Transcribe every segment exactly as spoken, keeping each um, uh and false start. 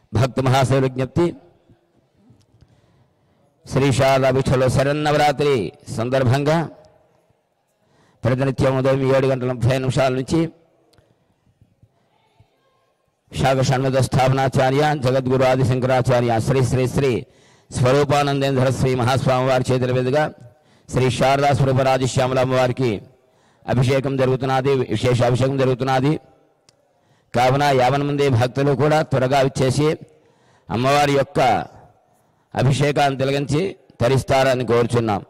భక్త మహాశైల విజ్ఞప్తి. శ్రీ శారదా విఠల శరన్నవరాత్రి సందర్భంగా ప్రతినిత్యం ఉదయం ఏడు గంటల ముప్పై నిమిషాల నుంచి శాఖ షణ్ముఖ స్థాపనాచార్య జగద్గురు ఆది శంకరాచార్య శ్రీ శ్రీ శ్రీ స్వరూపానందేంద్ర శ్రీ మహాస్వామి వారి చేతుల మీదుగా శ్రీ శారదా స్వరూప రాజశ్యామల అమ్మవారికి అభిషేకం జరుగుతున్నది, విశేష అభిషేకం జరుగుతున్నది. కావున యావన్ మంది భక్తులు కూడా త్వరగా వచ్చేసి అమ్మవారి యొక్క అభిషేకాన్ని తిలగించి తరిస్తారని కోరుచున్నాం.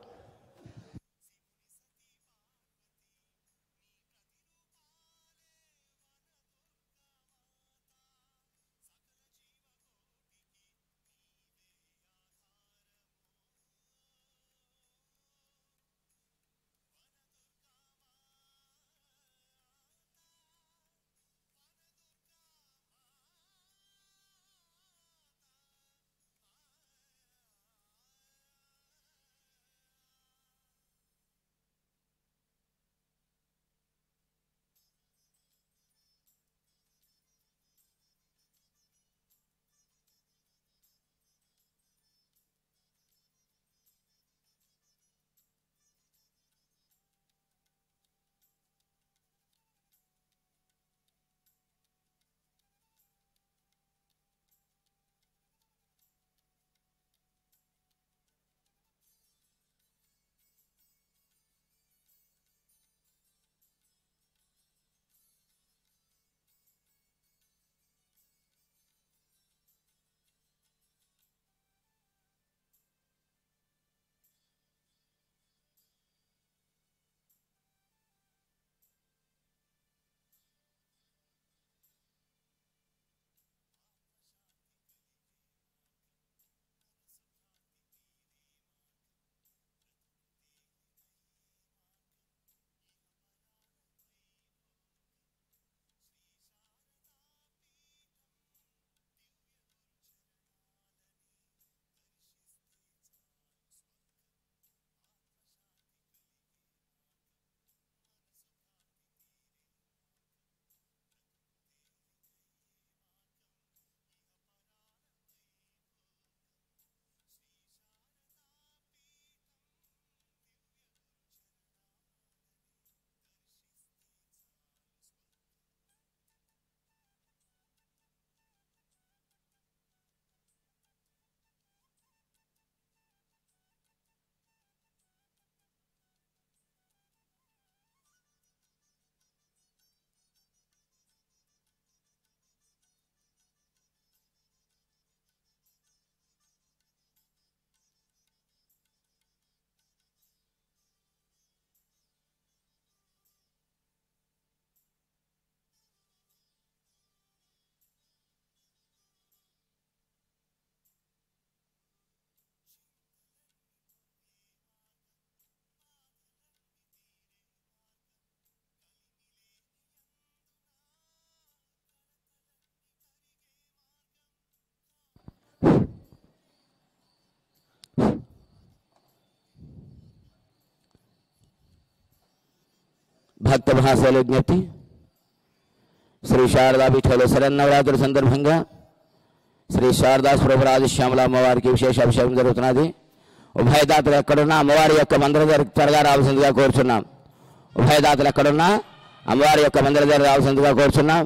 భక్త మహాశైల విజ్ఞప్తి. శ్రీ శారదా విఠల శరన్నవరాత్రి సందర్భంగా శ్రీ శారదా స్వరూప రాజశ్యామల అమ్మవారికి విశేష అభిషేకం జరుగుతున్నది. ఉభయదాతలు ఎక్కడున్నా అమ్మవారి యొక్క మందిర దగ్గర త్వరగా రావాల్సిందిగా కోరుచున్నాం. ఉభయదాతలు ఎక్కడున్నా అమ్మవారి యొక్క మందిర దగ్గర రావాల్సిందిగా కోరుచున్నాం.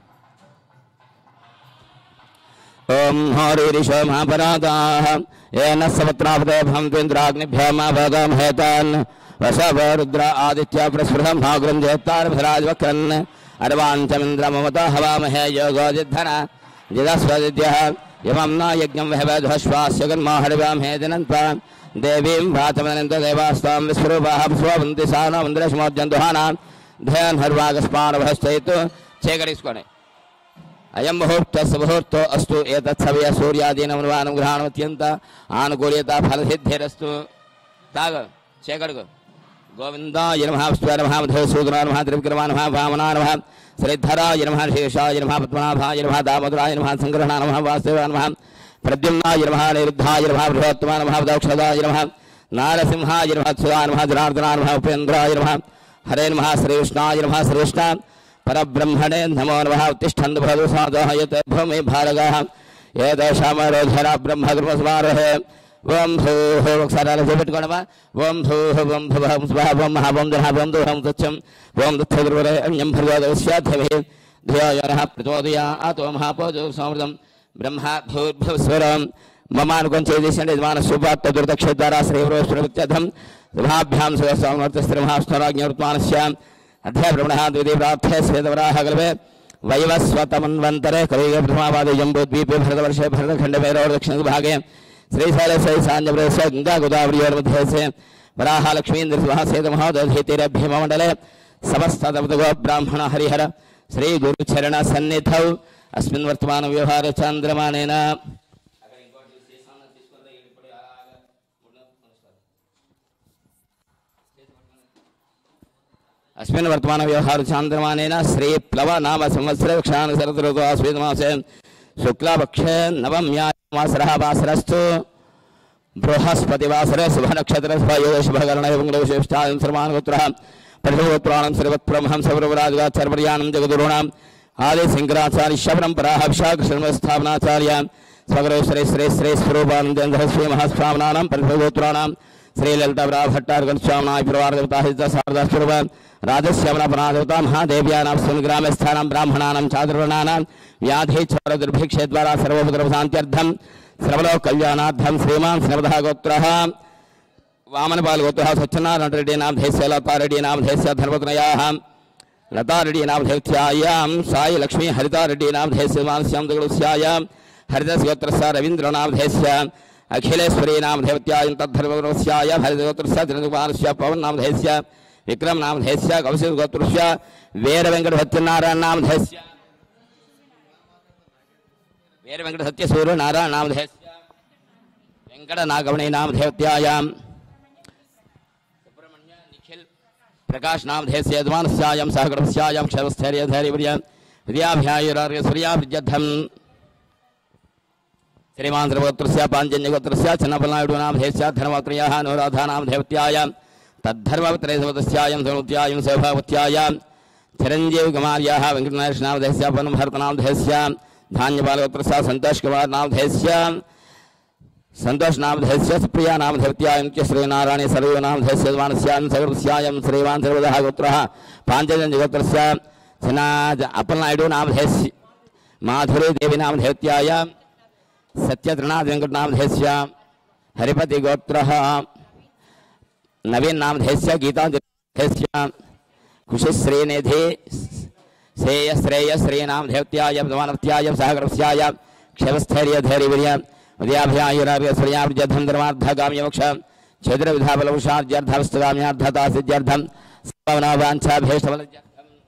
ఓం హరిషో మహాపరాధాః ఏన సముద్రాపదే భవంతేంద్రాగ్నిభ్యామాభాగం హేతాన్ వసవ రుద్ర ఆదిత్య ప్రస్పృహం భాగ్రం జేత్తారభరాజవక్రన్ అర్వాంచమింద్ర మమత హవామహే యోగోదిద్ధన జిదస్వదిద్యః ఇమం న యజ్ఞం వహవధ్వశ్వాస్యగన్మా హరివాం హే దినంత దేవీం భాతమనంత దేవాస్తాం విస్వరూపాః స్వవంతి సానో ఇంద్రస్మోద్యంతుహానా ధ్యాన్ హర్వాగస్మానవహస్తైతు చేకరించుకోండి. అయం ముహూర్త ముహూర్తో అస్తు ఏతత్సవ్య సూర్యాదీనమునువానం గ్రహణమత్యంత ఆనుకూల్యత ఫలసిద్ధిరస్తు. తాగ చేకడుగు. గోవిందాయ నమః విష్ణువే నమః మధుసూదనాయ నమః త్రివిక్రమాయ నమః వామనాయ నమః శ్రీధరాయ నమః శేషాయ నమః పద్మనాభాయ నమః దామోదరాయ నమః సంగ్రహణాయ నమః వాసుదేవాయ నమః ప్రద్యుమ్నాయ నమః నిరుద్ధాయ నమః బృహత్తమాయ నమః దక్షదాయ నమః నారసింహాయ నమః సురాయ నమః జనార్దనాయ నమః ఉపేంద్రాయ నమః హరే నమః శ్రీకృష్ణాయ నమః శ్రీకృష్ణ పరబ్రహ్మణే నమో నమః ఉత్తిష్టంతు భవతు సాధోహయతే భూమి భారగాః ये देशामरोधरा ब्रह्म कर्मस्मारोहे ओम भूः ఒకసారి పెట్టుకోండమా ఓం భూః ఓం భువః స్వాహ ఓం మహా ఓం దహ ఓం దోహం తచ్చం ఓం దత్తగురువరేణ్యం భర్గోదస్యాధ్యమే ధియాయనః ప్రచోదయాత్ ఓం మహాపోజో సమృతం బ్రహ్మ భూర్భువస్వరం మమానుకం చేసేసండి యజమాన సుపాత్త దుర్దక్ష ద్వారా శ్రీవరోస్వృత్యధం సభాభ్యాం సుమహాస్వరాజ్ఞవర్తమానస్య అధ్యాయ బ్రహ్మణః ద్వితీయ ప్రార్థే శ్వేతవరాహ కల్పే వైవస్వతమన్వంతరే కలియుగ ప్రథమావాదే జంబూద్వీపే భరతవర్షే భరతఖండే భైరవ దక్షిణ భాగే श्रीशैल सही सांजप्रदेश गंगा गोदावरी और मध्य से वराह लक्ष्मी नृसिंहसेत महोदयभ्यमंडले समस्त ब्राह्मण हरिहर श्री गुरुचरण सन्निधौ अस्मिन् वर्तमान व्यवहार चंद्रमानेन अस्मिन् वर्तमान व्यवहार चंद्रमानेन श्री प्लव नाम संवत्सर क्षाण शरद ऋतु आश्विन मासे शुक्लापक्षे नवम्या वासरः वासरस्तु बृहस्पतिवासरे शुभ नक्षत्र शुभकर्ण विशिष्टायं सर्वानुगोत्रः परिगोत्राणां सर्वत्रमहं सर्वराजगाचार्याणां जगद्गुरूणाम् आदि शंकराचार्य परम्पराः विशाखस्थापनाचार्य स्वगुरु श्री श्री श्री स्वरूपानंदेन्द्र श्री महास्वामिनां परिगोत्राणां श्री ललिता भट्टारकस्वामिनाय परिवारदेवता शारदा स्वरूप राजश्यामला परादेवता महादेव्यानां ग्रामे स्थानां ब्राह्मणानां चातुर्वर्णानां व्याधि चर दुर्भिक्षे द्वारा सर्वोपद्रव शांत्यर्थम श्रवलो कल्याणार्थम श्रीमान श्रवदः गोत्रः वामनपाल गोत्रः सत्यनारायण रेड्डी नाम देस्य लता रेड्डी नाम देस्य धर्मपत्न्याः लता रेड्डी नाम देवत्यायां साई लक्ष्मी हरिता रेड्डी नाम देस्य मानस्यां दगुलस्यायां हरिदास गोत्रस्य रवीन्द्र नाम देस्य अखिलेश्वरी नाम देवत्यायां तद्धर्मपत्न्याः हरिदास गोत्रस्य धर्मकुमारस्य पवन नाम देस्य विक्रम नाम देस्य कौशिक गोत्रस्य वीर वेंकट सत्यनारायण नाम देस्य वीर वेंकट सत्य सूर्य नारायण नाम देस्य वेंकट नागमणि नाम देवत्यायां सुब्रह्मण्य निखिल प्रकाश नाम देस्य यजमानस्यायां सहगणस्यायां क्षरस्थैर्य धैर्यवीर्य विद्याभ्यायुरार्य सूर्याभिजद्धं श्रीमान सर्वगोत्रस्य पांचजन्यगोत्रस्य चन्नपल्नायुडु नाम देस्य धर्मपत्न्याः अनुराधा नाम देवत्यायां तद्धर्मपत्रे समदस्यायां समृत्यायां सौभावत्यायां चिरंजीव कुमार्याः वेंकटनाथ नाम देस्य पन्नभरत नाम देस्य धान्यपाल गोत्रस्य संतोष कुमार नाम देस्य संतोष नाम देस्य सुप्रिया नाम देवत्यां श्रीनारायण सर्व नाम देस्य यजमानस्यां सर्वस्यां श्रीमान सर्वदः गोत्रः पांचजन्य गोत्रस्य सनाज अपलनायुडु नाम देस्य माधुरी देवी नाम देवत्यां सत्यत्रनाथ वेंकट नाम देस्य हरिपति गोत्रः नवीन नाम देस्य गीतांजलि देस्य खुशी श्रीनिधि श्रेय श्रेय श्री नाम देवत्याय प्रमाणत्याय सहगरस्याय क्षवस्थैर्य धैर्यवीर्य विद्याभ्यायुरार्य श्रेयार्जधं धर्मार्थगाम्य मोक्ष क्षेत्र विधाबलवशार्जर्थवस्तगाम्यार्थता सिद्ध्यर्थं सर्वनावांछाभीष्टफलत्यर्थं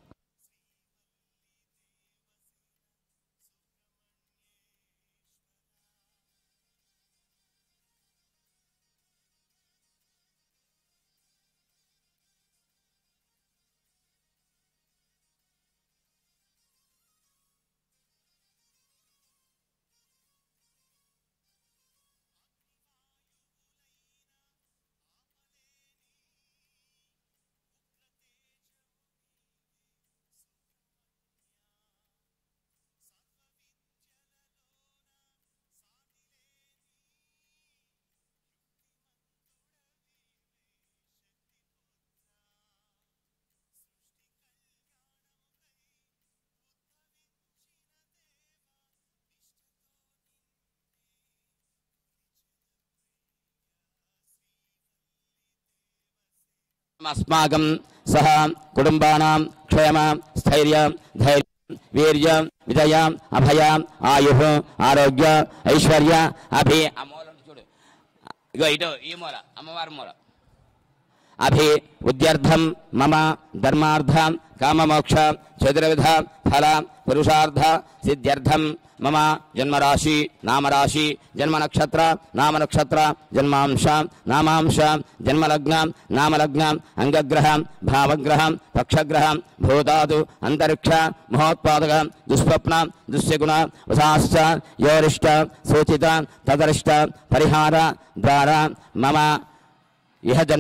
अस्माकं सह कुटुंबानां क्षेम स्थैर्य धैर्य वीर्य विजय अभय आयुः आरोग्य ऐश्वर्य अभि చూడు ఇగో ఇటు ఈ మూల అమ్మవారి మూల अभि उद्यर्थम मम धर्मार्थ काममोक्ष चतुर्विध फल पुरुषार्थ सिद्ध्यर्थम मम जन्मराशि नामराशि जन्म नक्षत्र नाम नक्षत्र जन्मांश नामांश जन्मलग्न नामलग्न अंगग्रह भावग्रह पक्षग्रह भूतादु अंतरिक्ष महोत्पादक दुष्स्वप्न दुष्यगुण वसाश्च योरिष्ट सूचित तदरिष्ट परिहार द्वारा मम यह जन्मनि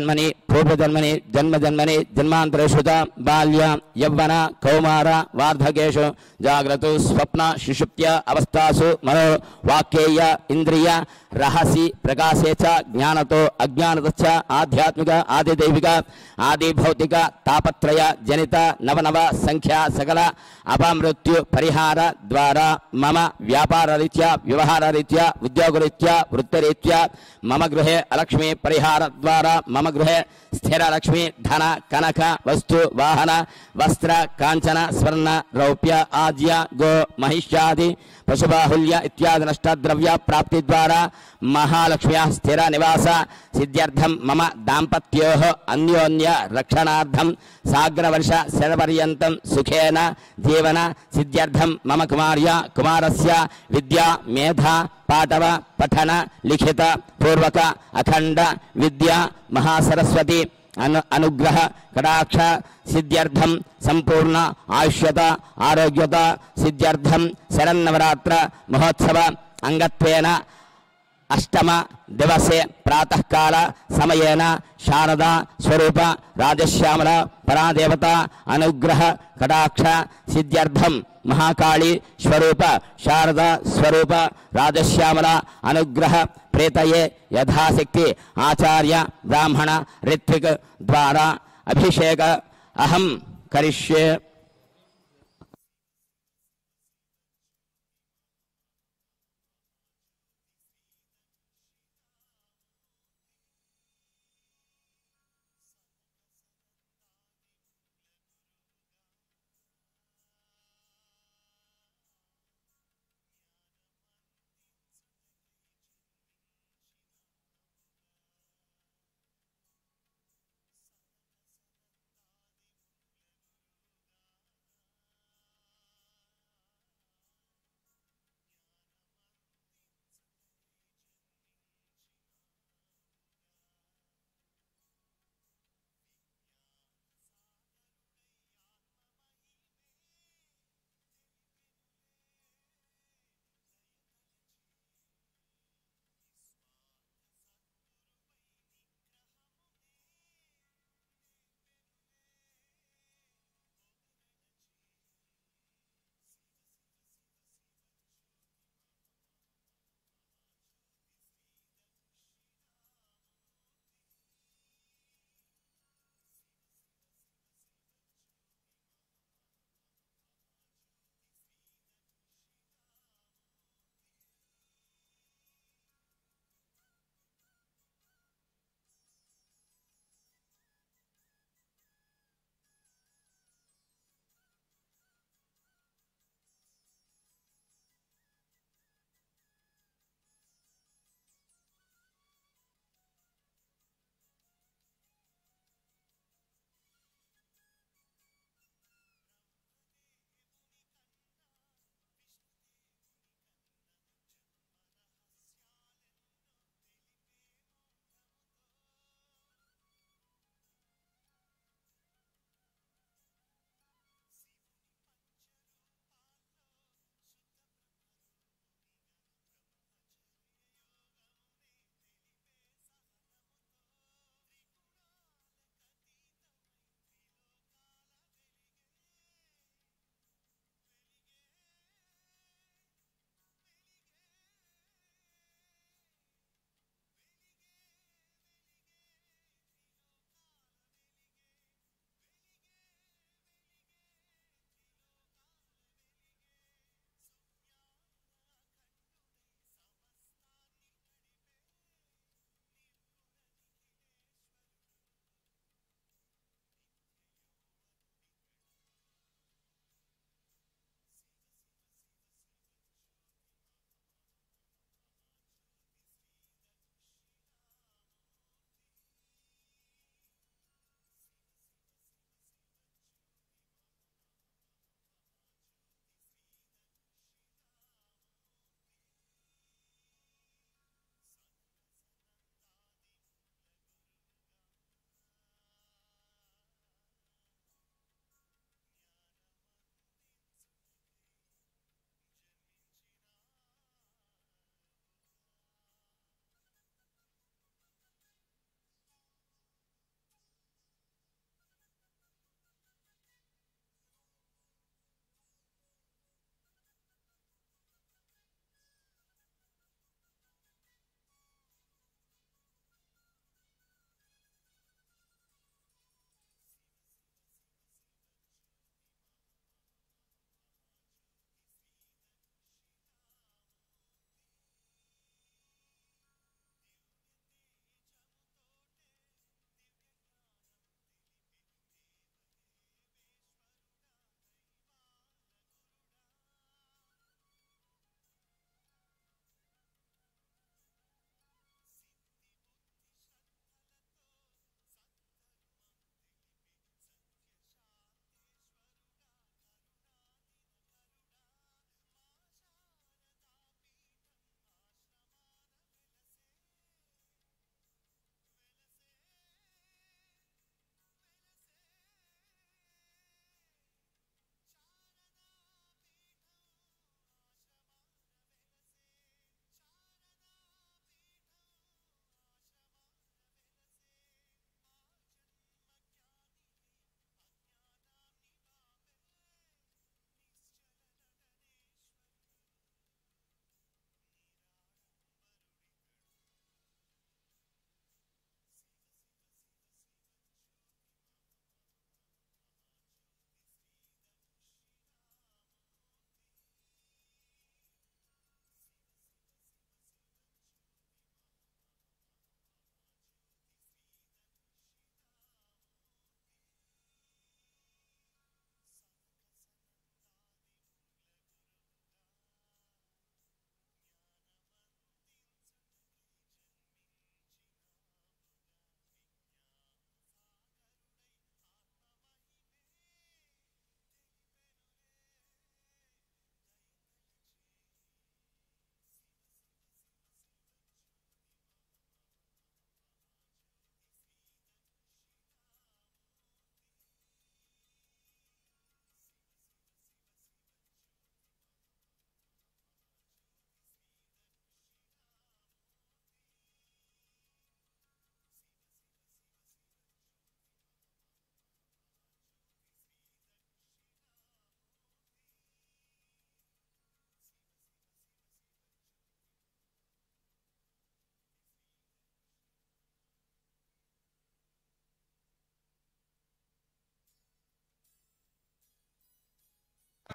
पूर्वजन्मनि जन्मजन्मनि जन्मान्तरेषु च बाल्य यौवन कौमार वार्धकेषु जाग्रतु स्वप्न सुषुप्त्य अवस्थासु मनो वाक्येय इन्द्रिय रहसि प्रकाशे च ज्ञानतो अज्ञानतश्च आध्यात्मिक आदिदैविक आदिभौतिक तापत्रय जनित नवनव संख्या सकल अपमृत्यु परिहार द्वारा मम व्यापार रीत्या व्यवहार रीत्या उद्योग रीत्या वृत्तिरीत्या मम गृहे अलक्ष्मी परिहार द्वारा मम गृहे स्थिर लक्ष्मी धन कनक वस्तु वाहन वस्त्र कांचन स्वर्ण रौप्य आज्य गो महिष्यादि पशुबाहुल्य इत्यादि नष्टद्रव्य प्राप्ति द्वारा महालक्ष्म्या स्थिर निवास सिद्ध्यर्थम मम दाम्पत्योः अन्योन्य रक्षणार्थम साग्रवर्ष शरपर्यन्तं सुखेन जीवन सिद्ध्यर्थम मम कुमार्या कुमारस्य विद्या मेधा पाठव पठन लिखित पूर्वक अखंड विद्या महासरस्वती अनु अनुग्रह कटाक्ष सिद्ध्यर्थम संपूर्ण आयुष्यता आरोग्यता सिद्ध्यर्थम शरन्नवरात्र महोत्सव अंगत्वेन अष्टम दिवसे प्रातः काल समयेन शारदा स्वरूप राजश्यामला परादेवता अनुग्रह कटाक्ष सिद्ध्यर्थम महाकाली स्वरूप शारदा स्वरूप राजश्यामला अनुग्रह प्रेतये यथाशक्ति आचार्य ब्राह्मण ऋत्विक द्वारा अभिषेक अहम करिष्ये।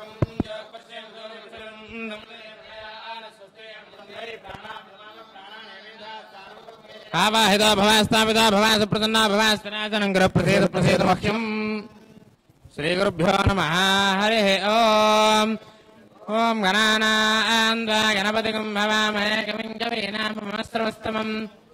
आवाहितो भवा स्थापितो भवा सुप्रसन्नो भवा स्थिरासनं गृह प्रसीद प्रसीद मह्यम् श्रीगुरुभ्यो नमः हरिः ओम् ओम् गणानां त्वा गणपतिं भवामहे कविं कवीनामुपमस्त्रवस्तमम्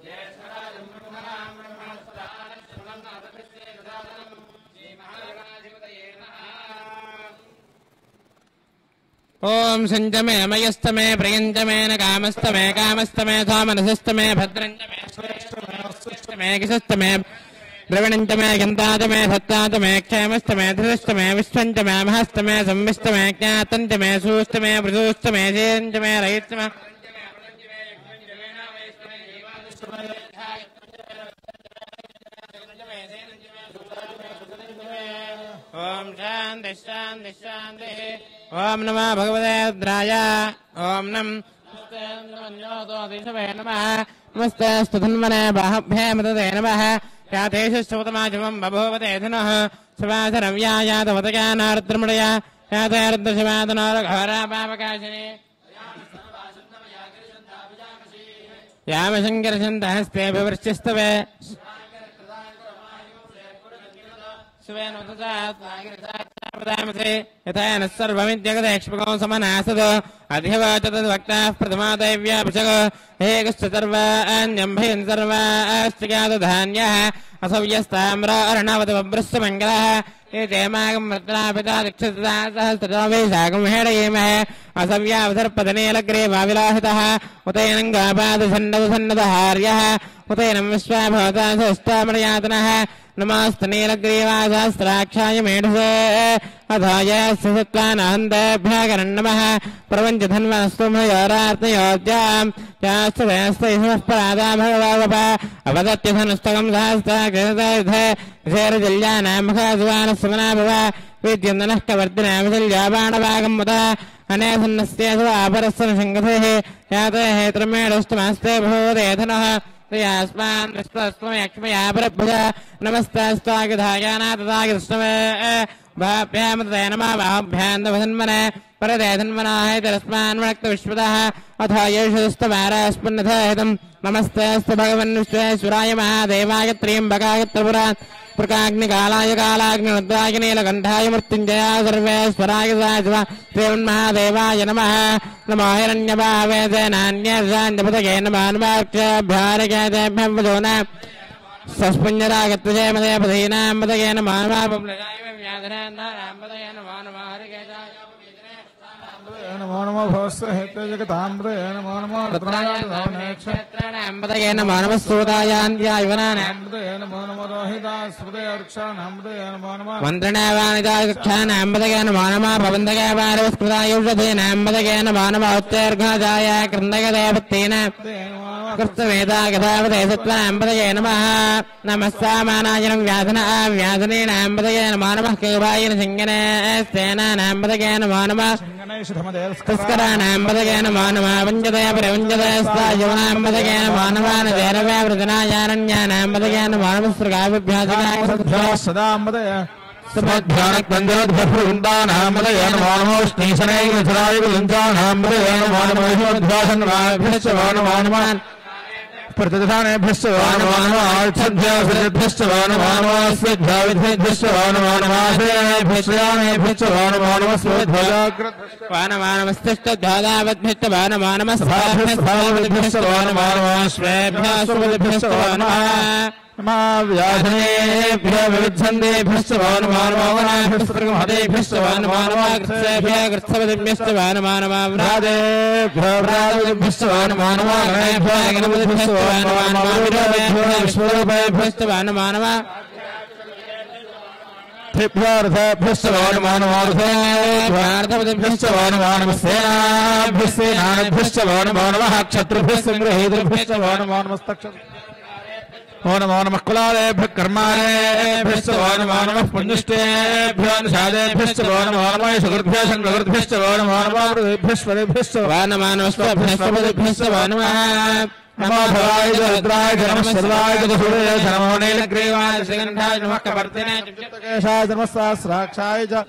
ओम संजमे मयस्तमे प्रियंजमे न कामस्तमे कामस्तमे सोमनसस्तमे भद्रंजमे श्रेष्ठमे किशस्तमे द्रविणंजमे गंताजमे सत्ताजमे क्षेमस्तमे धृतस्तमे विश्वंजमे महस्तमे संविस्तमे ज्ञातंजमे सूस्तमे प्रसूस्तमे जेंजमे रहितमे ओम शांति शांति शांति ओम नमः भगवते रुद्राय ओम नम नमः नमस्ते धन्वने बाह्भ्ये मदते नमः यातेषुतमाजमं बभूवते धनः सुवासरव्यायातवतज्ञानार्द्रमणया याते रुद्रशिवादनोरघोरापापकाशिनी यामशङ्करशन्तहस्ते विवृश्चिस्तवे यथा न सर्वमिद्यगदेक्ष्पको समनासद अधिवाचतद्वक्ताः प्रथमा दैव्याभिषक हे कश्चिदर्वाण्यम्भयन् सर्वाश्चिगादधान्यः असव्यस्ताम्र अर्णवतमभ्रश्चमङ्गलः ये चेमागं रत्नापिता दीक्षिता सहस्रतो वैशाखं हेडयेमहे असव्यावसर्पदनेलग्रे वाविलाहितः उतैनं गापादसन्नदसन्नदहार्यः उतैनं विश्वाभवता सष्टामणयातनः नमस्तनीलग्रीवासहस्राक्षाय मेढसे अधाय सत्त्वानहन्तेभ्यः नमः प्रपञ्चधन्वनस्तुमयोरार्तयोज्यां चास्तुभयस्तैः भगवावप अवदत्यधनुस्तकं सहस्राक्षे शेरजल्यानां मुखासुवानस्समना भव विद्युन्दनः कवर्तिनामशल्याबाणभागं मुद अनेसन्नस्य स्वापरस्य शङ्कथेः याते हेत्रमेढस्तुमास्ते भूते धनः यास्मान् विश्वस्त्वमयक्ष्मया परभुज नमस्तास्त्वागिधायानातदागिष्णवे भाभ्यामतते नमः बाहुभ्यां नभधन्मने परते धन्मनाहेतरस्मान् वणक्तविश्वतः अथ येषुस्तवारास्पन्नथहितं नमस्तेऽस्तु भगवन् विश्वेश्वराय महादेवाय त्र्यम्बकाय त्रिपुरान् प्रकाग्निकालाय कालाग्निरुद्राय नीलकण्ठाय मृत्युञ्जयाय सर्वेश्वराय साधिवा श्रीमन्महादेवाय नमः नमो हिरण्यभावे नान्यपतये नमः नमाक्षभ्यारिकेभ्यं वजोन सस्पुञ्जरागत्वजय मदय पदीनां पतये नमः नमो नमो भवस्य हेते जगताम्रे नमो नमो रत्नानाम्बदये नमो नमः सूतायान्त्यायुवनानाम्बदये नमो नमो रोहितास्पदये वृक्षाणाम्बदये नमो नमः वन्द्रणावानिदाक्षानाम्बदये नमो नमः भवन्दये वारवस्कृतायुषधीनाम्बदये नमो नमः उत्तैर्घाजाय कृन्दगदेवत्तेन कृष्णवेदा गदावदे सत्त्वानाम्बदये नमः नमः सामानायनं व्याधना व्याधनेनाम्बदये नमो नमः केवायन सिंहने सेनानाम्बदये नमो नमः पुष्कराणाम्बदये नमो नमः वञ्जदय प्रवञ्जदयस्तायवनाम्बदये नमो नमः नैरवे वृदनायारण्यानाम्बदये नमो नमः सृगाभिभ्याजनाभ्यः सदाम्बदये सुमध्यानक्वन्द्रोद्भवृन्दानाम्बदये नमो नमो स्नेशनैकसरायुगुलिञ्जानाम्बदये नमो नमो ह्योद्भासङ्गाभ्यश्च नमो नमः प्रतिधानेभ्यश्च नमो नमः आच्छद्भ्यश्च नमो नमः स्वेद्भ्याविद्भ्यश्च नमो नमः श्रेयानेभ्यश्च नमो नमः स्वेद्भ्याग्रद्भ्यश्च नमो नमस्तिष्ठद्भ्यादावद्भ्यश्च नमो नमः स्वाभ्यश्च नमो नमः स्वेभ्यश्च नमः व्याधनेभ्यः विविच्छन्देभ्यश्च नमो नमः हदेभ्यश्च नमो नमः कृत्सेभ्यः कृत्सपतिभ्यश्च नमो नमः व्रादेभ्यः व्रादेभ्यश्च नमो नमः गणेभ्यः गणपतिभ्यश्च नमो नमः विश्वरूपेभ्यश्च नमो नमः त्रिभ्यर्थेभ्यश्च नमो नमः अर्थेभ्यश्च नमो नमः सेनाभ्यश्च सेनाभ्यश्च नमो नमः क्षत्रुभ्यश्च गृहीतृभ्यश्च नमो नमस्तक्षत्र ओ नमो नमः कुलालेभ्यः कर्मालेभ्यश्च नमो नमः पुण्यष्टेभ्यो निषादेभ्यश्च नमो नमः सुकृभ्यः शङ्करभ्यश्च नमो नमः वृद्धेभ्यश्च नमो नमस्तेभ्यश्च नमः नमो भवाय रुद्राय नमः सर्वाय सूर्याय नमो नीलग्रीवाय श्रीगन्धाय नमः कवर्तिने केशाय नमः सहस्राक्षाय च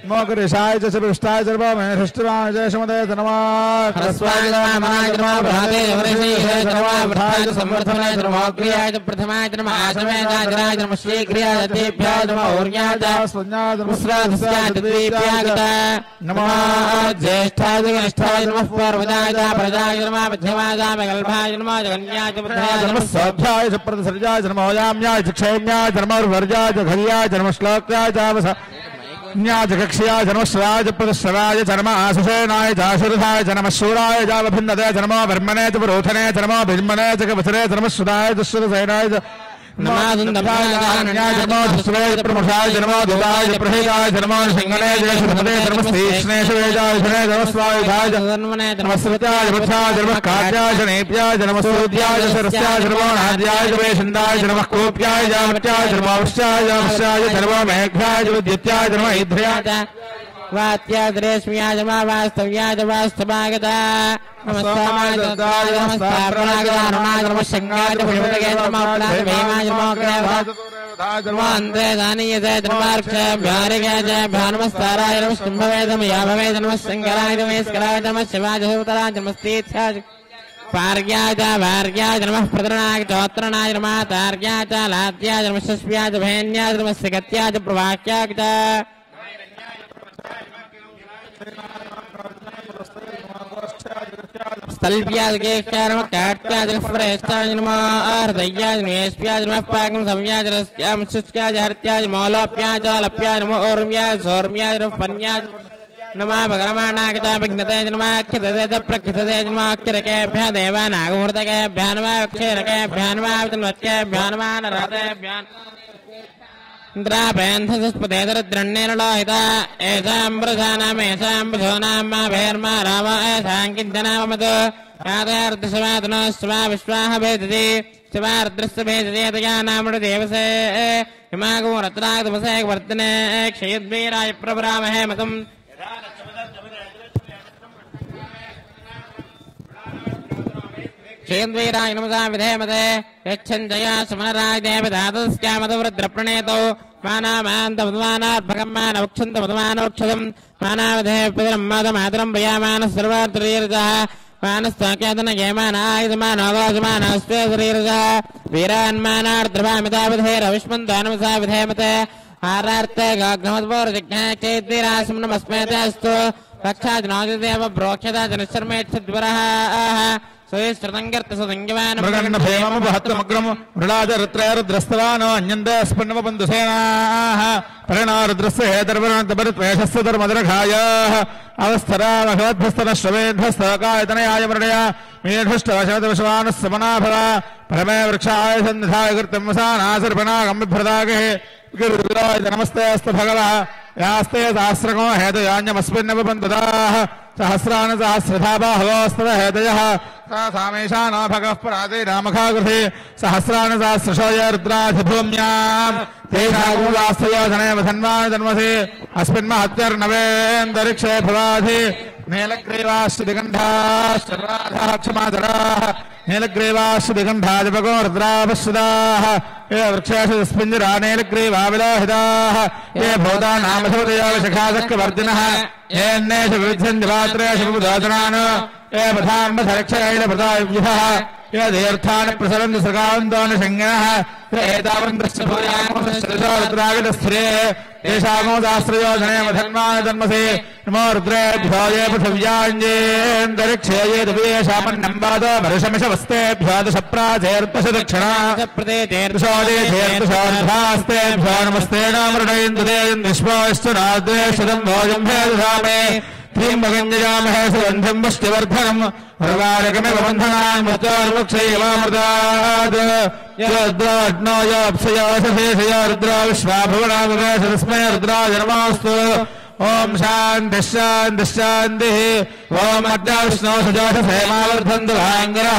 मोकरिषाय च विष्टाय च महेष्टिवाय च शमदे नमः ह्रस्वाय नमः मनाय नमः बृहते वृषीये नमः वृद्धाय च संवर्धनाय नमः अग्र्याय च प्रथमाय नमः आसमेय च अग्राय नमः शीघ्राय च तेभ्याय नमः और्याय च स्वज्ञाय नमः मुस्रादस्याय च द्वीप्याय च नमः ज्येष्ठाय च कनिष्ठाय नमः पर्वताय च प्रजाय नमः मध्यमाय च विकल्पाय नमः जगन्याय च बुद्धाय नमः सौभ्याय च प्रदसर्जाय च नमः याम्याय च क्षेम्याय च नमः वर्जाय च घर्याय च नमः श्लोक्याय च न्याय च कक्ष्याय च नमः श्राय च प्रदश्रवाय च नमः आशुषेनाय च आशुरथाय च नमः शूराय च वभिन्नते च नमः ब्रह्मणे च पुरोधने च नमः भिन्मने च कवसरे च नमः सुदाय च श्रुतसेनाय च नमः दुन्दभाय च न्याय च नमः धुस्वे च प्रमुषाय च नमः दुदाय च प्रहेदाय च नमः सिंहने च श्रुतपदे च नमः तीक्ष्णे च वेदाय च नमः स्वायुधाय च नमः स्मृत्याय च वृथाय च नमः काट्याय च नेप्याय च नमः सूर्याय च सरस्याय च नमः नाद्याय च वेशन्दाय च नमः कोप्याय च मट्याय च नमः वृष्याय च वृष्याय च नमः मेघ्याय च विद्युत्याय च नमः इन्द्रियाय च वात्याय च रेश्म्याय च वास्तव्याय च वास्तवागता नमस्ताय च दाय नमस्ताय नमः शङ्गाय च भुजपतये नमः प्लाय भीमाय नमः ग्रहवाय नमः दानीय च नमः नमस्ताराय नमः शुम्भवे नमः याभवे नमः शङ्कराय नमः स्कराय नमः शिवाय च सूतराय नमः तीर्थाय पार्याय च भार्याय च नमः प्रतरणाय च चोत्रणाय नमः तार्याय च लाद्याय च नमः शस्व्याय च भेन्याय च नमः सिकत्याय च प्रवाक्याय च स्थल्प्याय केक्याय नमः काट्याय च प्रेष्ठाय नमः हृदयाय च नेष्प्याय च नमः पाकं संव्याय च रस्याय शुष्क्याय च हर्त्याय च मौलप्याय च लप्याय नमः और्म्याय च सौर्म्याय च पन्याय नमः भगरमाणाय च विघ्नते च नमः अक्षितते च प्रक्षितते च नमः अक्षरकेभ्यः देवानागमुहूर्तकेभ्यः नमः अक्षरकेभ्यः नमः वितन्वत्येभ्यः नमः नरतेभ्यः इन्द्रापेन्धस्पदेतरद्रण्येन लोहिता एषां वृषाणाम् एषां वृषोणां मा भेर्मा राम एषां किञ्चनाममत् यादयार्दशवादनो स्वा विश्वाः भेदति शिवार्द्रस्य भेदति तया नाम्न देवसे हिमागो रत्रागतमसे वर्तने क्षयद्वीराय प्रवरामहे मतम् क्षेन्द्वीराय नमसा विधेमते यच्छञ्जया सुमनराय देवदातस्यामदवृद्रप्रणेतौ मानामान्तमधुमानार्भकम् मानवक्षन्तमधुमानोक्षतम् मानावधे पितरम् मातमातरम् भयामानः सर्वार्थरीरजः मानस्ताक्यादन येमानायुधमानोगोजमानस्ते शरीरजः वीरान्मानार्द्रभामितावधेरविष्मन्तो नमसा विधेमते आरार्ते गाग्नमद्वोर्जिघ्ने चैद्वीरासुम्नमस्मेते अस्तु रक्षाजनोदिदेव प्रोक्षता जनशर्मेच्छद्वरः मृगण्डभेममुपहत्तमग्रम् मृडाजरुत्रैरुद्रस्तवानो अन्यन्ते स्पन्नमबन्धुसेनाः परिणारुद्रस्य हेतर्वनन्तपरित्वेषस्य धर्मदरघायाः अवस्थरा भगवद्भस्तनश्रवेद्भस्तकायतनयाय मृडया मेढुष्टवशवदवशवानः समनाभरा परमे वृक्षाय सन्निधाय कृत्यं वसानासर्पणागम्बिभ्रदागः गिरिराज नमस्ते अस्तु भगवः यास्ते सहस्रको हेतयान्यमस्मिन्नवबन्धुदाः सहस्रान सहस्रधा बाहवोस्तव हेतयः सामेषा न भगः परादे रामखागृहे सहस्रान सहस्रशो य रुद्राधिभूम्याम् तेषागूलास्तयोधने वधन्वान् जन्मसे अस्मिन्महत्यर्नवेन्दरिक्षे भवाधि नीलग्रीवाश्रुतिगन्धाश्चराधाः क्षमाधराः नीलग्रीवाश्रुतिगन्धादिपगो रुद्रापश्रुताः ये वृक्षेषु स्पिञ्जरा नीलग्रीवाविलोहिताः ये भूतानामशोदयोगशखासक्यवर्तिनः येन्नेषु विविध्यन्ति पात्रेषु विबुधातनान् ये पथाम्बधरक्षैलप्रदायुभ्यः ये तीर्थानि प्रसरन्ति सृगावन्तोऽनुषङ्गिनः ये एतावन्तश्च भूयागतस्थिरे येषामोदाश्रयोधने वधन्वान् जन्मसे नमो रुद्रेभ्यो ये पृथिव्याञ्जेऽन्तरिक्षे ये दिव्येषामन्नम्बादो वर्षमिषवस्तेभ्यो दशप्राचेर्दश दक्षिणा प्रदेशोदेशेर्दशास्तेभ्यो नमस्ते नामृणयन्तुदेन्द्विश्वश्च नाद्वेष्टदम् भोजम् भेदधामे त्र्यम्बकञ्जयामहे सुगन्धिम् पुष्टिवर्धनम् उर्वारकमिव बन्धनान् मृत्योर्मुक्षैवामृतात् यद्राज्ञो योऽप्सयोऽशेषयो रुद्रो विश्वाभुवनामुखेश तस्मै रुद्राय नमोऽस्तु ओम शान्तिः शान्तिः शान्तिः ओम अद्य विष्णो सजोषसेमावर्धन्तु भाङ्गरः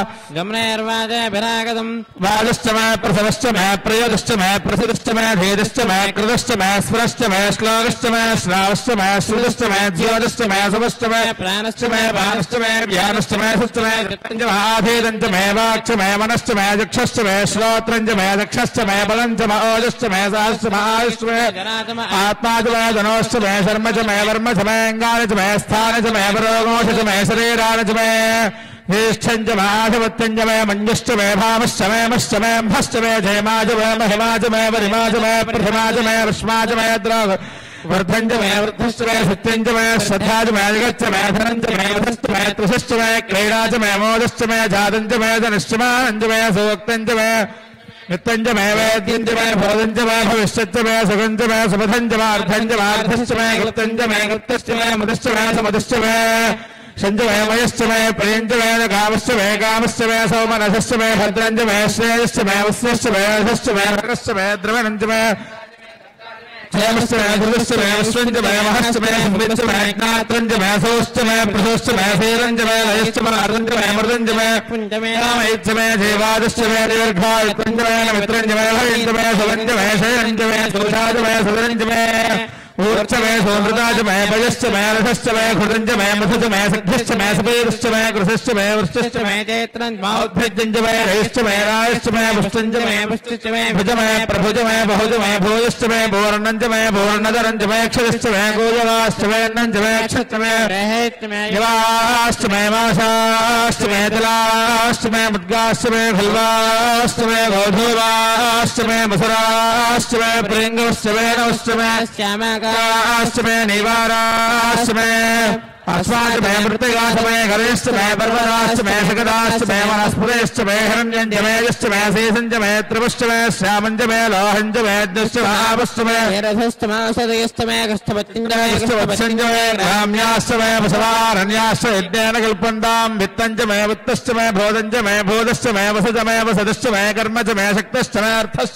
गमनेर्वाजेभिरागतम् वाजश्च मे प्रसवश्च मे प्रयोजश्च मे प्रसिद्धश्च मे धीरश्च मे कृतश्च मे स्फुरश्च मे श्लोकश्च मे श्रावश्च मे श्रुतश्च मे ज्योतिश्च मे शुभश्च मे प्राणश्च मे बाणश्च मे ज्ञानश्च मे सुश्च मे चित्तञ्च महाधीरञ्च मे वाक्च मे मनश्च मे चक्षश्च मे श्रोत्रञ्च मे दक्षश्च मे बलञ्च मे ओजश्च मे सहश्च मे आयुश्च मे आत्मा च मे धनोश्च मे शर्म च मे वर्म च मे अङ्गानि च मे स्थानि च मे परोगोष च मे शरीराणि च मे ज्येष्ठञ्च माधवत्यञ्च मे मञ्जुश्च मे भामश्च मे मश्च मे अम्भश्च मे जयमा च मे महिमा च मे परिमा च मे प्रथमा च मे विष्मा च मे द्रव वर्धञ्च मे वृद्धश्च मे सत्यञ्च मे श्रद्धा च मे जगच्च मे धनञ्च मे वधश्च मे त्रिशश्च मे क्रीडा च मे मोदश्च मे जातञ्च मे धनश्च मानञ्च मे सुवक्तञ्च मे नित्यञ्च मे वेद्यञ्च मे भवदञ्च मे भविष्यच्च मे सुखञ्च मे सुपथञ्च मे अर्धञ्च मे अर्धश्च मे कृतञ्च मे कृतश्च मे मदश्च मे समदश्च मे शञ्च मे मयश्च मे प्रियञ्च मे कामश्च मे कामश्च मे सौमनसश्च मे भद्रञ्च मे श्रेयश्च मे वस्यश्च मे यशश्च मे नरकश्च मे द्रवणञ्च मे क्षेमश्च मे धृतश्च मे विश्वञ्च मे महश्च मे स्मृतिश्च मे ज्ञात्रञ्च मे सोश्च मे प्रसोश्च मे धीरञ्च मे लयश्च मे अर्धञ्च मे मृदञ्च मे कामयश्च मे जीवादश्च मे दीर्घायुत्वञ्च मे मित्रञ्च मे भयञ्च मे सुवञ्च मे शयञ्च मे दोषाच मे सुदरञ्च मे ऊर्च मे सोमृताच मे भयश्च मे रथश्च मे घृतञ्च मे मधुच मे सख्यश्च मे सपेदश्च मे कृशश्च मे वृष्टिश्च मे चैत्रञ्च मौद्भिज्यञ्च मे रयश्च मे रायश्च मे पुष्टञ्च मे पुष्टिश्च मे भुज मे प्रभुज मे बहुज मे भूयश्च मे पूर्णञ्च मे पूर्णधरञ्च मे क्षरश्च मे गोजवाश्च मे अन्नञ्च मे क्षश्च मे रहेश्च मे यवाश्च मे मासाश्च मे तलाश्च मे मुद्गाश्च मे खल्वाश्च मे गोधूवाश्च मे मसुराश्च मे प्रियङ्गश्च मे नवश्च मे श्यामा आश्च मे निवाराश्च मे अस्माच मे मृत्तिकाश्च मे गरेश्च मे पर्वताश्च मे सकदाश्च मे वनस्पतिश्च मे हिरण्यञ्च मे यश्च मे शेषञ्च मे त्रिपुश्च मे श्यामञ्च मे लोहञ्च मे यज्ञश्च महावश्च मे रथश्च मे सदयश्च मे कष्टपत्यञ्च मे कष्टपत्यञ्च मे ग्राम्याश्च मे वसवारण्याश्च यज्ञेन कल्पन्ताम् वित्तञ्च मे वित्तश्च मे भोजञ्च मे भोजश्च मे वसज मे वसदश्च मे कर्म च मे शक्तश्च मे अर्थश्च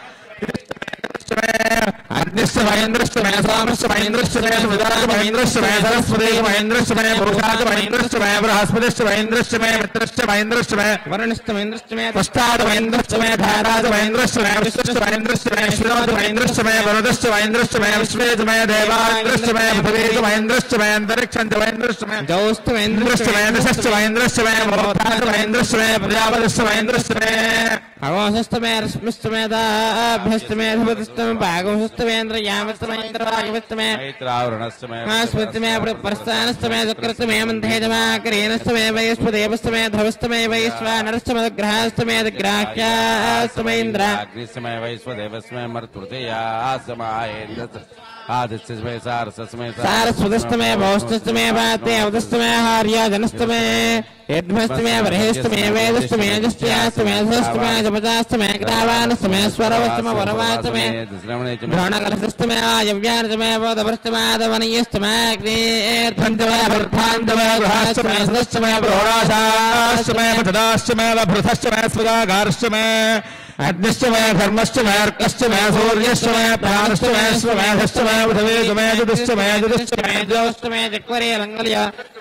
अग्निश्च महेन्द्रश्च मे सोमश्च महेन्द्रश्च मे सुमृताच महेन्द्रश्च मे सरस्वती महेन्द्रश्च मे पुरुषाच महेन्द्रश्च मे बृहस्पतिश्च महेन्द्रश्च मे मित्रश्च महेन्द्रश्च मे वरुणश्च महेन्द्रश्च मे पुष्टाच महेन्द्रश्च मे धाराच महेन्द्रश्च मे विश्वश्च महेन्द्रश्च मे श्रीनोच महेन्द्रश्च मे वरुदश्च महेन्द्रश्च मे विश्वेच मे देवान्द्रश्च मे पृथिवीच महेन्द्रश्च मे अन्तरिक्षञ्च महेन्द्रश्च मे जौश्च महेन्द्रश्च मे दशश्च महेन्द्रश्च मे मोक्षाच महेन्द्रश्च मे प्रजापतिश्च महेन्द्रश्च मे अगोंसश्च मे रश्मिश्च मे दाभ्यश्च मे धुपतिश्च मे भागोंसश्च मे इन्द्रयामश्च मे इन्द्रवागवश्च मे मैत्रावरणश्च मे स्मृति मे प्रस्थानश्च मे चक्रश्च मे मन्थेज मे करेणश्च मे वैश्वदेवश्च मे ध्रुवश्च मे वैश्वानरश्च मे ग्रहश्च मे ग्राह्याश्च मे इन्द्राग्निश्च मे वैश्वदेवश्च मे मरुत्तुतेयाश्च मे आदिश्च मे सारसश्च मे सारस्वतश्च मे भौष्टश्च मे वातेवतश्च मे हार्याजनश्च मे यद्मश्च मे बर्हिश्च मे वेदश्च मे जष्ट्याश्च मे धश्च मे जपजाश्च मे ग्रावानश्च मे स्वरवश्च मे वरवाश्च मे भ्रवणकलशश्च मे आयव्यानश्च मे बोधभ्रश्च मे आदवनीयश्च मे अग्नेऽर्थञ्च मे भर्थाञ्च मे गृहाश्च मे सदश्च मे प्रोडाशाश्च मे मठदाश्च मे वभृतश्च मे स्वगागारश्च मे अग्निश्च मे धर्मश्च मे अर्कश्च मे सूर्यश्च मे प्राणश्च मे स्वमेधश्च मे पृथिवीश्च मे जुदिश्च मे जुदिश्च मे ज्योश्च मे जक्वरे लङ्गल्य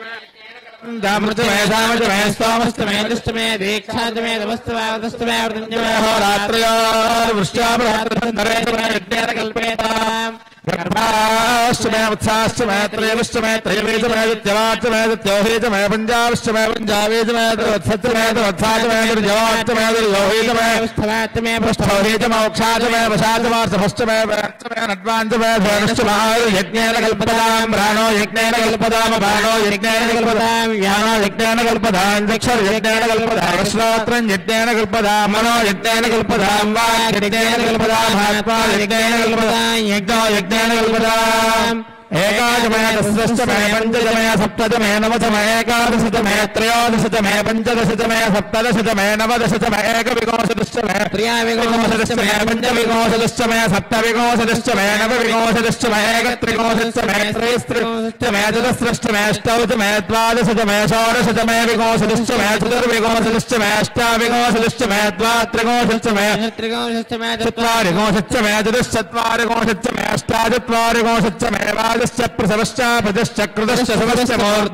दामृत मे दामच मे स्तोमश्च मे दुश्च मे दीक्षाच मे तपश्च मे वदश्च मे वृतञ्च मे होरात्रयोर्वृष्ट्यामरात्रधरेच मे यज्ञेन कल्पेताम् गर्भाश्च मे वत्साश्च मे त्रयविश्च मे त्रयवीच मे द्वितीयवाच्च मे द्वितीयोहीच मे पञ्जाविश्च मे पञ्जावीच मे त्रिवत्सच्च मे त्रिवत्साच मे दुर्जवाच्च मे दुर्योहीच मे पृष्ठवाच्च मे पृष्ठोहीच मोक्षाच मे वशाच वार्षभश्च मे वरश्च मे नड्वाञ्च मे धनुश्च महायज्ञेन कल्पताम् प्राणो यज्ञेन कल्पताम् अपानो यज्ञेन कल्पताम् ज्ञानो यज्ञेन कल्पताम् चक्षुर्यज्ञेन कल्पताम् श्रोत्रम् यज्ञेन कल्पताम् मनो यज्ञेन कल्पताम् वाक् यज्ञेन कल्पताम् आत्मा यज्ञेन कल्पताम् यज्ञो यज्ञेन कल्पताम् एकादश मे दशश्च मे पञ्चदश मे सप्तदश मे नवदश मे एकादश मे त्रयोदश मे पञ्चदश मे सप्तदश मे नवदश मे एकविंशतिश्च मे त्रयाविंशतिश्च मे पञ्चविंशतिश्च मे सप्तविंशतिश्च मे नवविंशतिश्च मे एकत्रिंशतिश्च मे त्रयस्त्रिंशतिश्च मे चतुस्रश्च मे अष्टादश मे द्वादश मे षोडश मे विंशतिश्च मे चतुर्विंशतिश्च मे अष्टाविंशतिश्च मे द्वात्रिंशतिश्च मे त्रिंशतिश्च मे चत्वारिंशतिश्च मे चतुश्चत्वारिंशतिश्च मे अष्टाचत्वारिंशतिश्च मे मातश्च प्रसवश्च भजश्च कृतश्च समश्च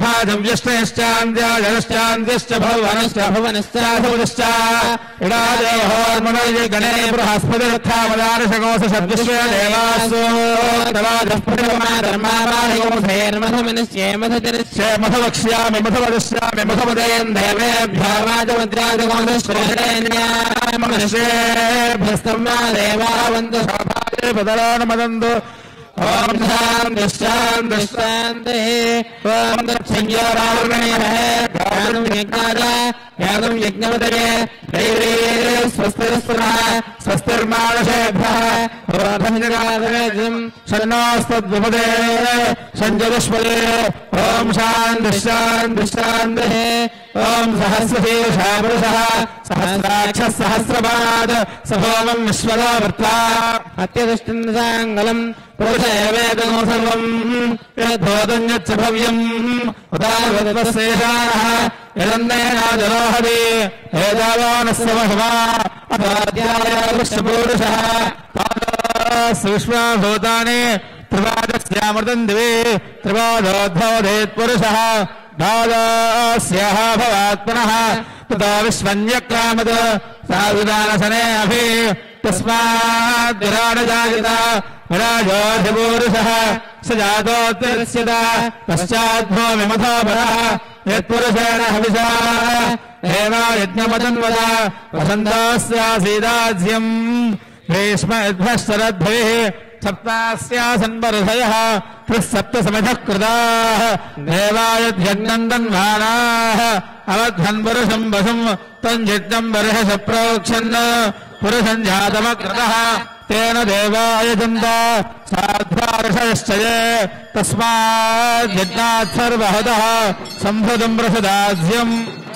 मूर्धाजव्यश्चैश्चान्द्याजनश्चान्द्यश्च भुवनश्च भुवनश्च भुवनश्च इडादेहोर्मनोजे गणे बृहस्पतिर्थामदारशकोश शब्दश्च देवासो मधवक्ष्यामि मधवदश्यामि मधवदयन् देवेभ्यो वाजमुद्राजगोणश्रेभ्यस्तं वा देवावन्तु पदरानमदन्तु ओम शांति शांति शांति ओम दक्षिण्योरावृणीमः ज्ञानं यज्ञाय ज्ञानं यज्ञवदये दैवे स्वस्तिरस्वरः स्वस्तिर्मानसेभ्यः रोधञ्जगादवेजं शन्नोस्तद्विपदे सञ्जगस्पदे ओम शांति शांति शांति ओम सहस्रशीर्षः पुरुषः सहस्राक्षः सहस्रपाद सहोमं विश्वदा वर्त्ता अत्यदुष्टन्दसाङ्गलम् पुरुषेवेदं सर्वं यद्धोदं यच्च भव्यम् उदारवद्वस्येषाः यदन्नेनाजरोहति एतावानस्य महिमा अथाध्याय विश्वपुरुषः विश्वभूतानि त्रिपादस्यामृतं दिवि त्रिपादोद्भवदेत् पुरुषः द्वादस्याः भवात् पुनः ततो विश्वन्यक्रामत् साधुदानसने अभि तस्माद् विराडजायत विराजोऽधिपूरुषः स जातोत्तिरस्यत पश्चाद्भो विमथोपरः यत्पुरुषेण हविषा एवा यज्ञमतन्वद वसन्तस्यासीदाज्यम् भीष्म यद्भश्चरद्भिः सप्तास्यासन्वर्षयः त्रिसप्तसमिधः कृताः देवायद्यज्ञन्दन्वानाः अवध्वन् पुरुषम् वसुम् तञ्जिज्ञम् वर्षश प्रोक्षन् पुरुषम् जातमकृतः तेन देवायजन्त साध्वार्षयश्च ये तस्माद्यज्ञात् सर्वहतः सम्भृतम् प्रसदाज्यम्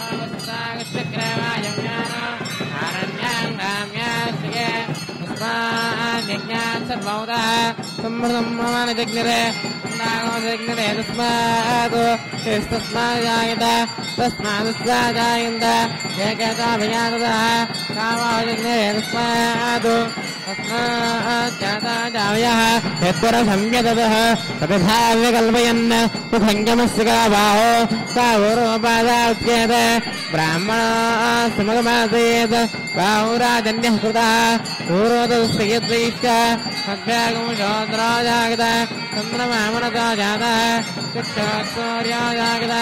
सर्वौतः सम्मृतं मानजग्निरे नागोजग्निरे तस्मात् तस्माजायत तस्मादस्याजायन्त एकताभिजातः कामाजग्निरे तस्मात् तस्माज्जाताजावयः यत्पुरसंव्यदतः ततथा विकल्पयन् सुसङ्गमस्य गावाहो सावरोपादाच्येत ब्राह्मणा समगमासेत् बाहुराजन्यः कृतः पूर्वतस्य यद्वैश्च अभ्यागमशोद्राजागत चन्द्रमामनता जातः चक्षुर्याजागत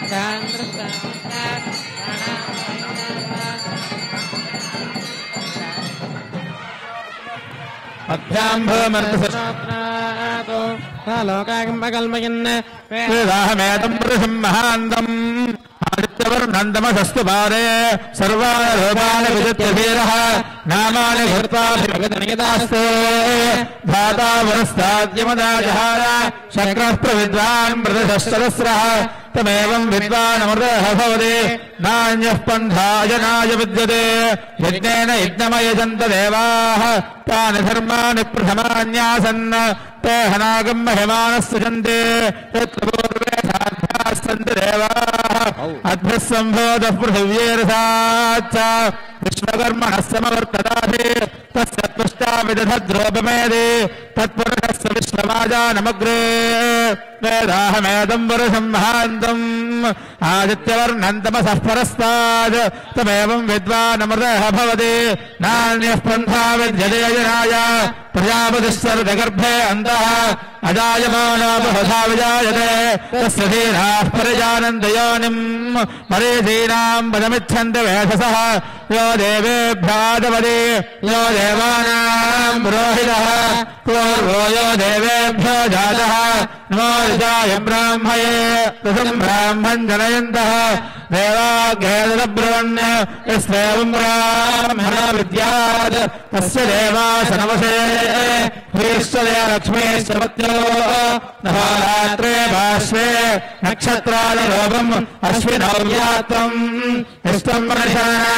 लोकाकल्पयन् वेदाहमेतं पुरुषं महान्तम् आदित्यवर्णन्दमसस्तु पारे सर्वान् विजित्यधीरः नामानि भूत्वाभिगतनियतास्ते धाता वरस्ताद्यमदाजहार शक्रः प्रविद्वान् मृदशस्रः तमेवं विद्वानमृतः भवति नान्यः पन्थायनाय विद्यते यज्ञेन यज्ञमयजन्त देवाः तानि धर्माणि प्रथमान्यासन् ते हनागम् महिमानः सृजन्ते यत्र पूर्वे साध्यास्सन्ति देवाः अद्भुः सम्भोधः पृथिव्यैरसाच्च विश्वकर्मणः समवर्तताधि तस्य त्वष्टाविदधद्रोपमेधि तत्पुरुषस्य विश्वमाजानमग्रे वेदाहमेदं पुरुषं महान्तम् आदित्यवर्णन्तमसः परस्तात् तमेवं विद्वानमृतः भवति नान्यः पन्था विद्यते अजनाय प्रजापतिश्चर्दगर्भे अन्तः अजायमानो बहुधा विजायते तस्य धीराः परिजानन्ति योनिम् मरीचीनाम् पदमिच्छन्ति वेधसः यो देवेभ्यादपदि यो देवानाम् पुरोहितः पूर्वो यो देवेभ्यो जातः नमो ऋषाय ब्राह्मये तसम् ब्राह्मम् जनयन्तः देवाग्रेदब्रवन् यस्येवम् ब्राह्मण विद्यात् तस्य देवासनवशे ह्रीश्वरे लक्ष्मीश्च पत्यो नहोरात्रे पार्श्वे नक्षत्रादिरूपम् अश्विनौ व्यात्तम् इष्टम् मनसा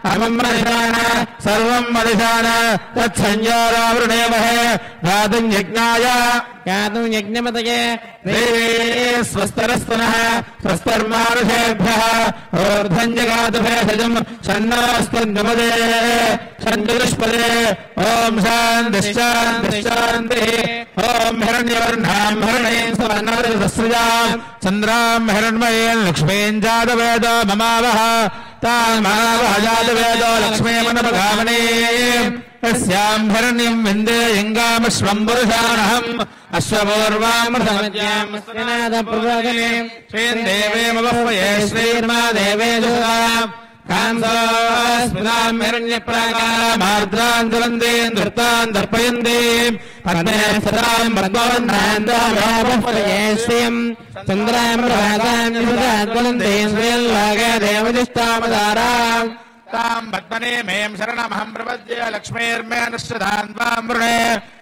अमं मदिशान सर्वं मदिशान तत्संज्ञारावृणेमहे गातुं यज्ञाय गातुं यज्ञपतये देवे स्वस्तरस्तनः स्वस्तर्मानुषेभ्यः ऊर्ध्वं जगातु भेषजं षण्णास्तन्नुपदे षण्चतुष्पदे ॐ शान्तिः शान्तिः शान्तिः ॐ हिरण्यवर्णां हिरण्यं सुवर्णरजतस्रजां चन्द्रां हिरण्मयीं लक्ष्मीं जातवेदो ममावह तां मावह जातवेदो लक्ष्मीमनुपगामिनीं यस्यां हिरण्यं विन्देयङ्गामश्वं पुरुषानहम् अश्वपूर्वामृतमज्ञां स्नादप्रबोधिनीं श्रीदेवेमवह्वये श्रीर्मा देवेजुषां कान्तास्मितां हिरण्यप्राकारामार्द्रां ज्वलन्तीं धृतां दर्पयन्तीं पद्मे सदां पद्मवर्णान्तामवह्वये श्रियं चन्द्रां प्रभातां ज्वलन्तीं श्रियल्लागे देवजिष्टामदारां तां पद्मने में शरणमहं प्रपद्ये लक्ष्मीर्मे नश्यतान् वां वृणे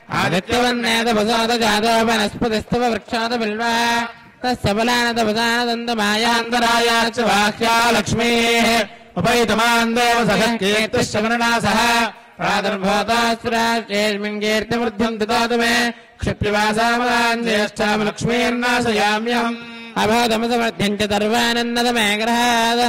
आदित्यवन्नेतपसादजातवनस्पतिस्तव वृक्षादबिल्वा तस्य बलानतपसानदन्तमायान्तराया च बाह्या लक्ष्मीः उपैतमान् देवसखः कीर्तिश्च गणनासः प्रादुर्भूतास्त्रास्येऽस्मिन् कीर्तिमृद्ध्यं ददातु मे क्षिप्यवासामदान् ज्येष्ठां लक्ष्मीर्नाशयाम्यहम् अभोधमसमर्थ्यं च सर्वानन्दतमे ग्रहात्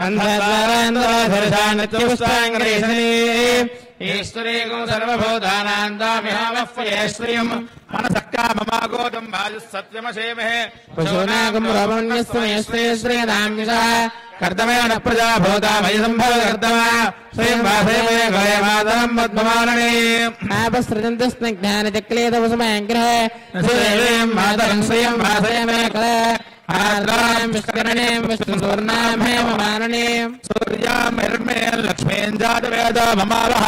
अन्धद्वारान्तराधर्षान्नित्यपुष्पाङ्गरेशनी ईश्वरीको सर्वभूतानां दाम्यावह्वये श्रियं मनसः काममागोदं वायुः सत्यमशेमहे पशूनागं रमण्यस्मये श्रीश्रीयदाम्यशः कर्दमेन प्रजा भूता मयि सम्भवकर्दमा श्रीं वासेमये गये मातरं पद्ममालिनी आपसृजन्तु स्निग्धानचक्लेदवसुमाङ्ग्रहे श्रीदेवीं मातरं श्रियं वासेमये गये आर्द्रां विष्करणीं विष्णुसूर्णां हेममालिनीं सूर्यां हिरण्मयीं लक्ष्मीं जातवेदो ममावह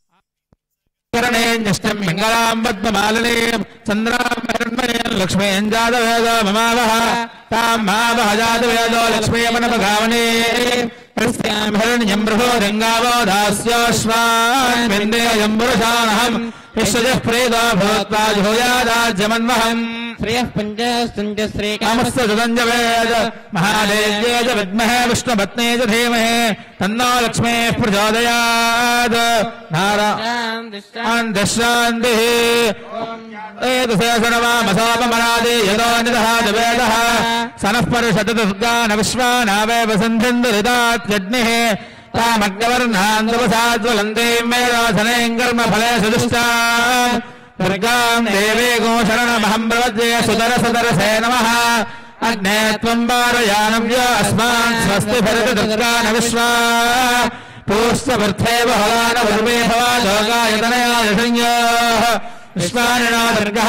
न्यष्टं मङ्गलां पद्ममालिनीं चन्द्रां हिरण्मयीं लक्ष्मीं जातवेदो ममावह तां मावह जातवेदो लक्ष्मीमनुपगामिनीं यस्यां हिरण्यं बृहोरङ्गावो दास्योऽश्वान् विन्देयं पुरुषानहम् विश्वजः प्रीतो भूत्वा जुहोयादाज्यमन्वहम् श्रियः पञ्चस्तुञ्च श्रीकामस्य सुदञ्जवेद महादेव्ये च विद्महे विष्णुपत्ने च धीमहि तन्नो लक्ष्मीः प्रचोदयात् नारायण शान्तिः एतसे सर्वामसापमनादि यतो निदहात् वेदः सनः परिषत् दुर्गान विश्वानावे वसन्धिन्दुरिदात्यग्निः तामग्नवर्णान्तपसाज्वलन्तीं मेधासनें कर्मफले सुदुष्टाम् दुर्गां देवीको शरणमहं प्रपद्ये सुदर सुदरसे नमः अग्ने त्वं वारयानव्य अस्मान् स्वस्ति भरति दुर्गान विश्वा पूष्यवृद्धे बहवान भर्वे भवादोगायतनयाय संयोः विश्वानिनो दुर्गः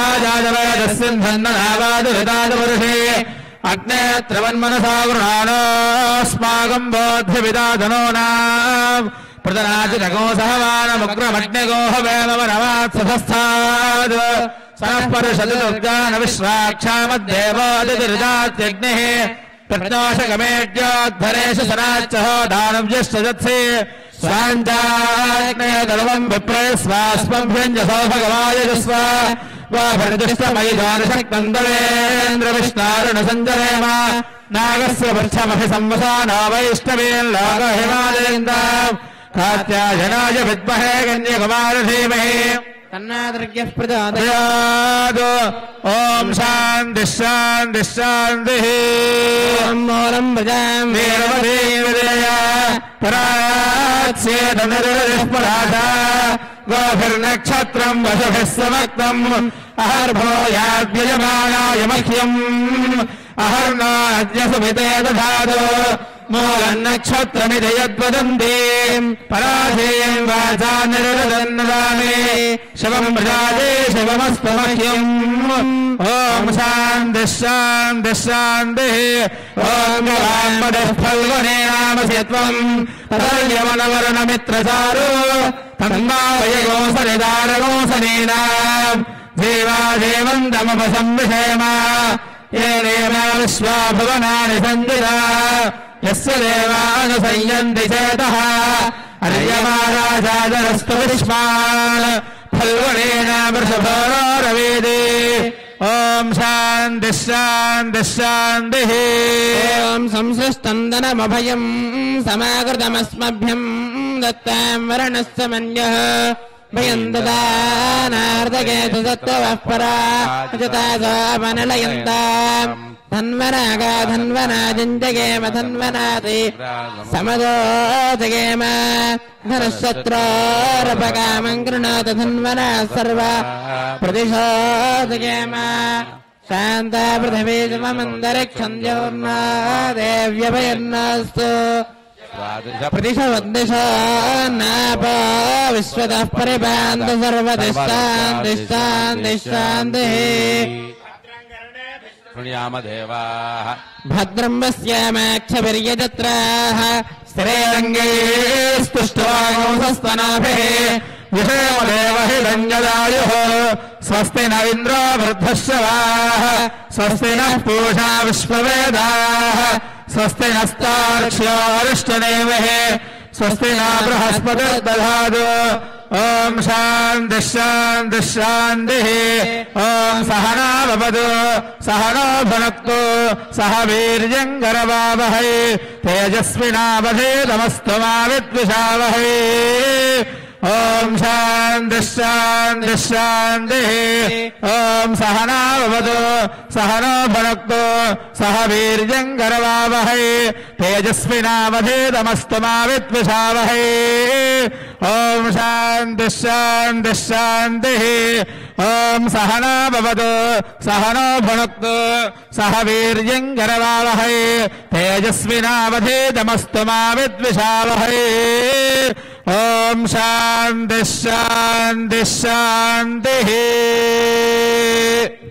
जातवेदस्सिन्धन्ननावादुरितादपुरुषे अग्ने त्रवन्मनसा गृहाणोऽस्माकं बोध्यविदाधनो नाम प्रदनाचितगो सहमानमुग्रमग्निगोह वेमवनवात्सस्थाद् सनः परिषदि दुर्गान विश्वाक्षामद्देवादितिरिदात्यग्निः प्रज्ञोषकमेड्योद्धरेश सनाच्चहो दानव्यश्च जत्से स्वाञ्चाग्ने दर्वम् विप्रे स्वास्मभ्यञ्जसो भगवायजस्व वाभरदिष्टमयिधानशक्तन्दवेन्द्रविष्णारुणसञ्जरेम नागस्य वृक्षमहि संवसानो वैष्णवेल्लोकहिमालयन्ताम् कात्यायनाय विद्महे कन्याकुमार धीमहि तन्नादृग्यः प्रचोदयात् ॐ शान्तिः शान्तिः शान्तिः ॐ मूलं प्रजां वीरवतीं विदय पराच्येदनुरुः पराधा गोभिर्नक्षत्रं वसुभिः समक्तम् अहर्भूयाद्यजमानाय मह्यम् अहर्नाद्यसुमिते दधातु मूलन्नक्षत्रमिति यद्वदन्ति पराधेयं वाचा निरदन्नदामि शिवं प्रजाते शिवमस्तु मह्यम् ॐ शान्तिः शान्तिः शान्तिः ॐ वाङ्मदः फल्गुने नामसि त्वम् तदर्यमनवर्णमित्रचारो तन्मावयगोसनिदारगोसनीनाम् जीवादेवन्तमपसंविषेम ये देवा विश्वा भुवनानि सन्दिरा यस्य देवानुसंयन्ति चेतः अर्यमाराजादरस्तु विश्वान् फल्गुणेन वृषभोरोरवेदे ॐ शान्तिः शान्तिः शान्तिः ॐ संसृष्टन्दनमभयम् समाकृतमस्मभ्यम् दत्तां वरणस्य मन्यः भयं ददानार्दकेतु सत्त्वः परा जतासामनलयन्ताम् धन्वनागा धन्वनाजञ्जगेम धन्वनाति समदो जगेम धनशत्रोरपकामं गृणात धन्वना सर्वा प्रतिशो जगेम शान्ता पृथिवी सममन्तरिक्षं ज्योर्ना देव्यभयन्नास्तु प्रतिशवद्दिशो नापो विश्वतः परिपान्त सर्वदिशान्तिशान्तिशान्तिः देवाः भद्रं पश्यामाक्षभिर्यजत्राः स्त्रीरङ्गैस्तुष्टवागोंसस्तनाभिः विषयमदेवहिरञ्जदायुः स्वस्ति न इन्द्रो वृद्धश्रवाः स्वस्ति नः पूषा विश्ववेदाः स्वस्ति नस्तार्क्ष्यो अरिष्टनेमिः स्वस्ति न बृहस्पतिर्दधातु ओम शांति शांति शांतिः ओम सहना भवतु सहनो भुनक्तु सह वीर्यं करवावहै तेजस्विनावधीतमस्तु मा विद्विषावहै ओम शांति शांति शांतिः ओम सहना भवतु सहनो भुनक्तु सह वीर्यं करवावहै तेजस्विनावधीतमस्तु मा विद्विषावहै ओम शांति शांति शांतिः ओम सहना भवतु सहनो भुनक्तु सह वीर्यं करवावहै तेजस्विनावधीतमस्तु मा विद्विषावहै ओम शांति शांति शांतिः।